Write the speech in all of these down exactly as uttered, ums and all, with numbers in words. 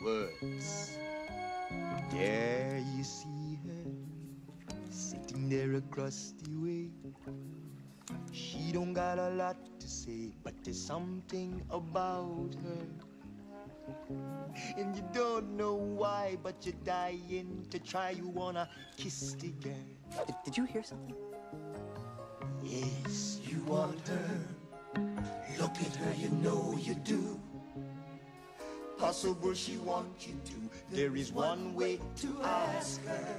words. There you see her, sitting there across the way. She don't got a lot to say, but there's something about her. And you don't know why, but you're dying to try. You wanna kiss the girl. Did, did you hear something? Yes, you want her. Look at her, you know you do. Possible she wants you to. There is one way to ask her.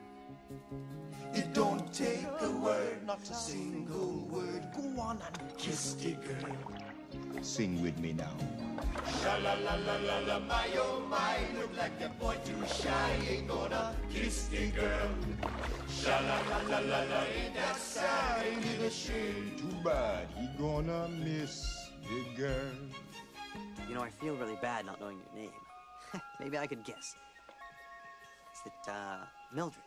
It don't take a word, not a single word. Go on and kiss the girl. Sing with me now. Sha-la-la-la-la-la, my oh my. Look like the boy too shy, ain't gonna kiss the girl. Sha-la-la-la-la-la, ain't that sad, ain't it a shame? Too bad, he gonna miss the girl. You know, I feel really bad not knowing your name. Maybe I could guess. Is it, uh, Mildred?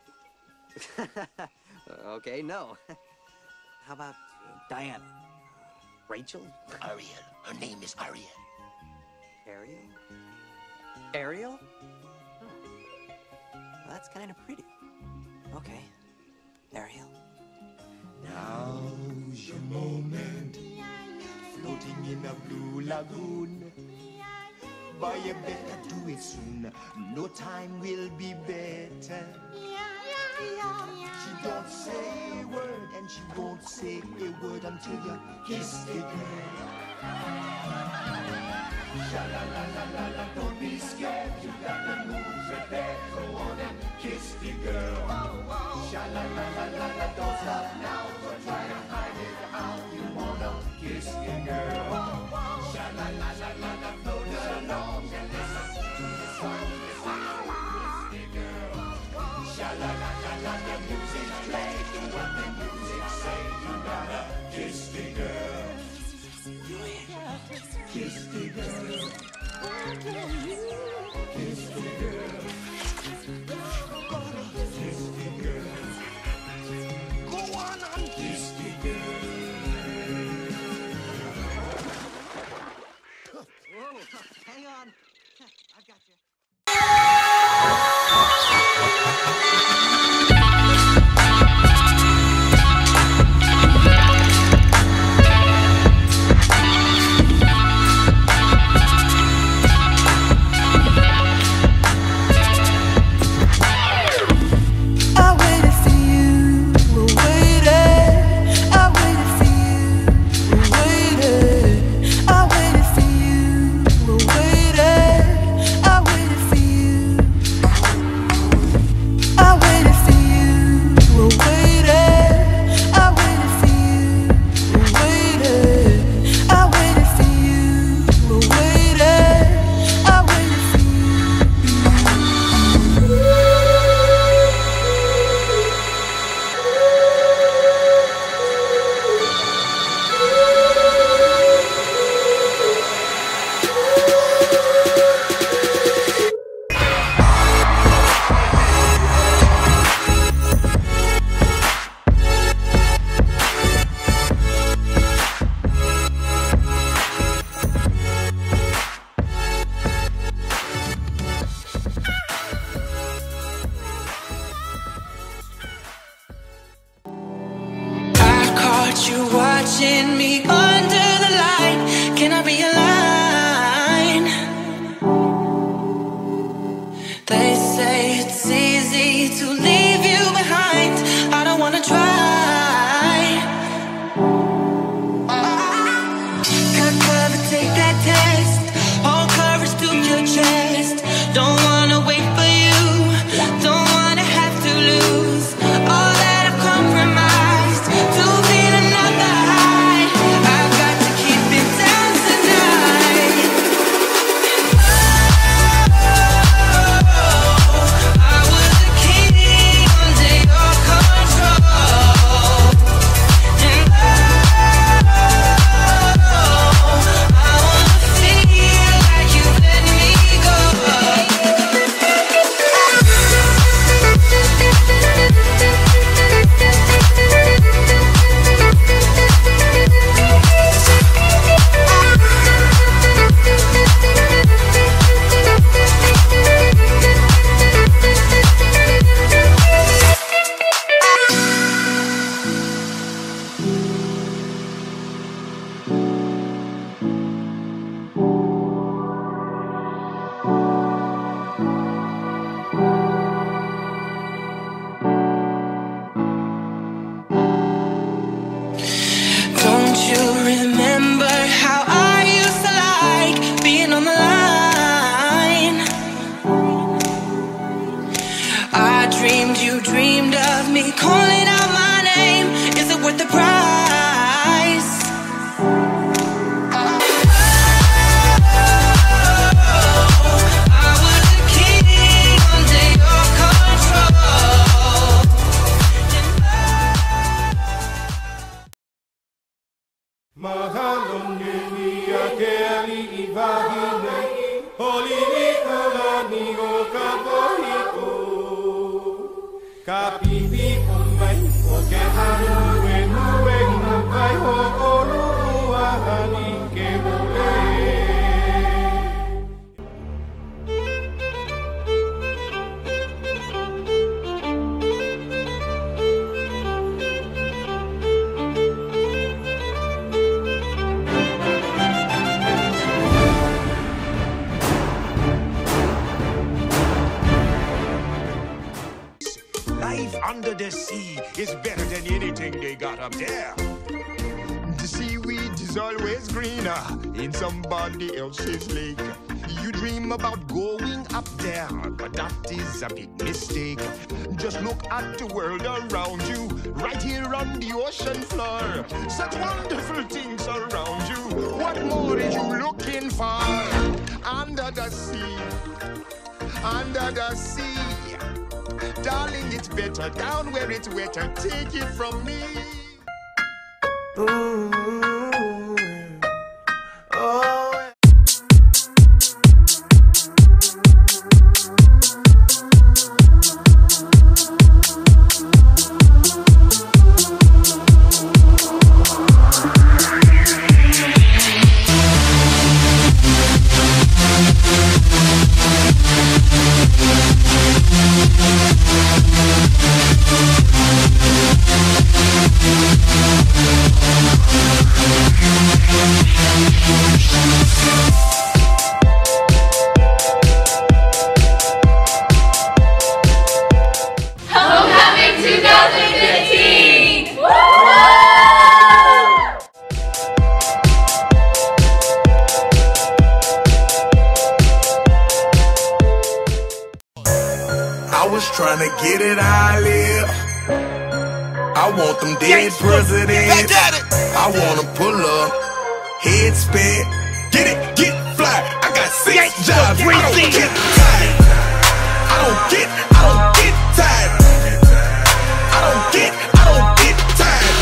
Okay, no. How about uh, Diana? Rachel? Ariel. Her name is Ariel. Ariel? Ariel? Oh. Well, that's kind of pretty. Okay. Ariel. Now's your moment. Floating in a blue lagoon. Boy, you better do it soon. No time will be better. She don't say a word, and she won't say a word until you kiss the girl. Sha-la-la-la-la-la, don't be scared. You got the moves prepared. Go on and kiss the girl. Sha-la-la-la-la-la, don't stop now. Don't try to hide it how you wanna kiss the girl. Sha-la-la-la-la-la, float along and listen to the song. Kiss the girl. Sha-la-la-la-la, the music play. Do what the music say. You gotta kiss the girl. Kiss the girl. Kiss the girl. Kiss the girl. Go on and kiss the girl. Whoa, hang on. I've got you. You watching me under the light. Can I be a line? They say it's easy to leave you behind. I don't wanna try. Cut cover, take that test. Hold courage to your chest. Don't wanna wait for you. Don't wanna have to lose all that I've compromised to feel another high. I've got to keep it down tonight. Oh, I would dreamed, you dreamed of me calling out my name. Is it worth the price? I was a king under your control. Mahalon niya keli ibahine, holili kalani o kabohiko. Kapipi konbay o keharu enu enu bay ho olu ahani kebole. Life under the sea is better than anything they got up there. The seaweed is always greener in somebody else's lake. You dream about going up there, but that is a big mistake. Just look at the world around you, right here on the ocean floor. Such wonderful things around you. What more are you looking for? Under the sea, under the sea. Darling, it's better down where it's wetter. Take it from me. Ooh, oh. I was trying to get it how I live. I want them dead presidents. I want to pull up, head spin, get it, get fly. I got six jobs, I don't get tired. I don't get, I don't get tired. I don't get, I don't get tired.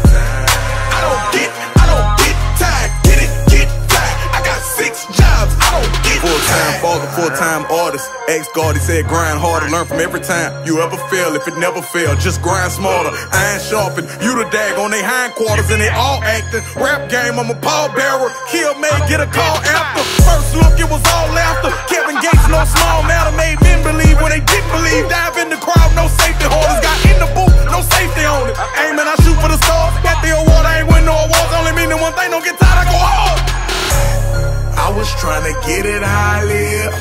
I don't get, I don't get tired. Get it, get fly. I got six jobs, I don't get tired. Full-time father, full-time artist. Ex-guard, he said grind harder, learn from every time you ever fail. If it never fail, just grind smarter. Iron sharpen, you the dag on they hindquarters and they all acting. Rap game, I'm a pallbearer. Kill May, get a call after. First look, it was all laughter. Kevin Gates, no small matter, made men believe when they didn't believe. Dive in the crowd, no safety holders. Got in the booth, no safety on it. Aim and I shoot for the stars. Got the award, I ain't win no awards. Only meaning one thing, don't get tired, I go hard. I was trying to get it how I live.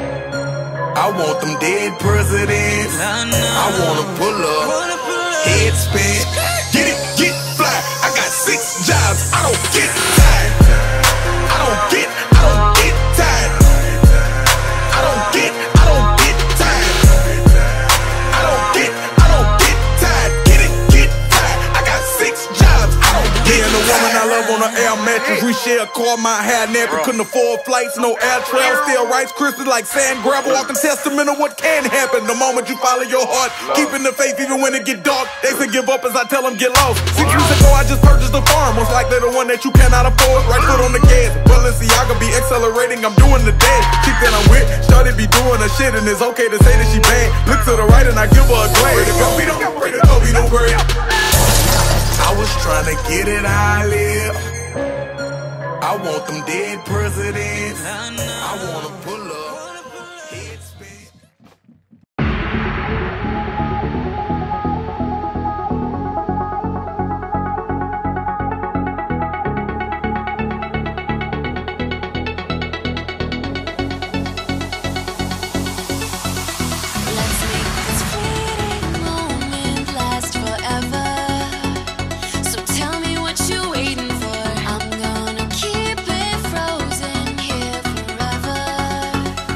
I want them dead presidents. I wanna pull up, head spin, get it, get fly. I got six jobs, I don't get tired. I don't get, I don't get tired. I don't get, I don't get tired. I don't get, I don't get tired. Get it, get fly. I got six jobs, I don't get tired. The woman I love on an air mattress. We share a car, my hair nappy. Couldn't afford flights, no air travel. Still Rice Krispies like sand gravel. Walking testament of what can happen the moment you follow your heart. Keeping the faith even when it get dark. They say give up as I tell them get lost. Six years ago I just purchased a farm. Most likely the one that you cannot afford. Right foot on the gas. Well, let's see, I could be accelerating. I'm doing the dash. Chick that I'm with, started be doing her shit. And it's okay to say that she bad. Look to the right and I give her a glare. The girl be no great, the girl be no great. I was trying to get it how I live. I want them dead presidents. I wanna pull up, head spin. Let's make this fleeting moment last forever. So tell me what you're waiting for. I'm gonna keep it frozen here forever.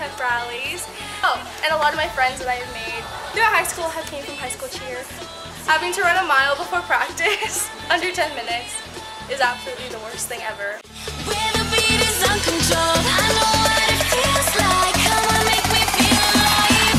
pep rallies. Oh, and a lot of my friends that I have made throughout high school have came from high school cheer. Having to run a mile before practice, under ten minutes, is absolutely the worst thing ever. When the beat is uncontrolled, I know what it feels like. Come on, make me feel alive.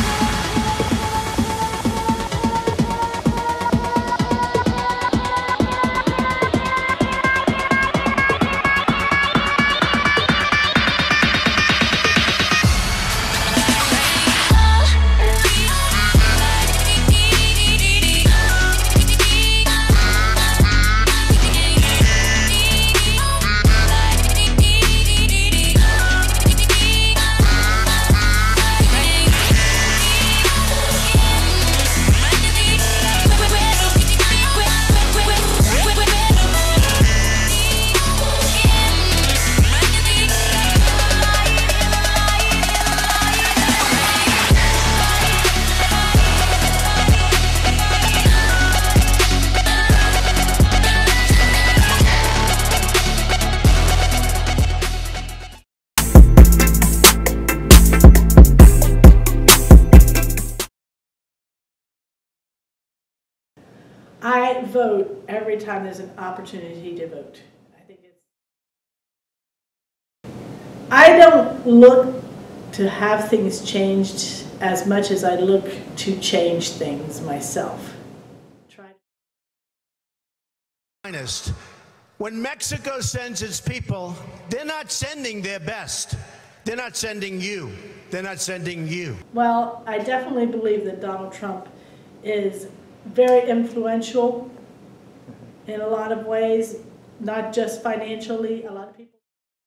I vote every time there's an opportunity to vote. I think it's. I don't look to have things changed as much as I look to change things myself. Try. Honest. When Mexico sends its people, they're not sending their best. They're not sending you. They're not sending you. Well, I definitely believe that Donald Trump is very influential in a lot of ways, not just financially. A lot of people.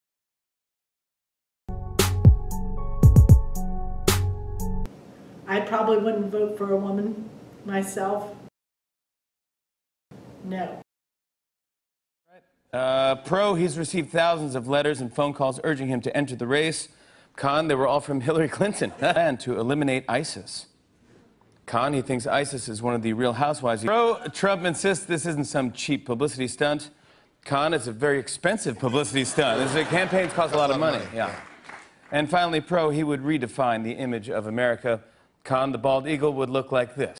I probably wouldn't vote for a woman myself. No. Uh, Pro, he's received thousands of letters and phone calls urging him to enter the race. Con, they were all from Hillary Clinton. And to eliminate ISIS. Con, he thinks ISIS is one of the real housewives. Pro, Trump insists this isn't some cheap publicity stunt. Con, it's a very expensive publicity stunt. This campaigns cost a lot of money. Yeah. And finally, Pro, he would redefine the image of America. Con, the bald eagle would look like this.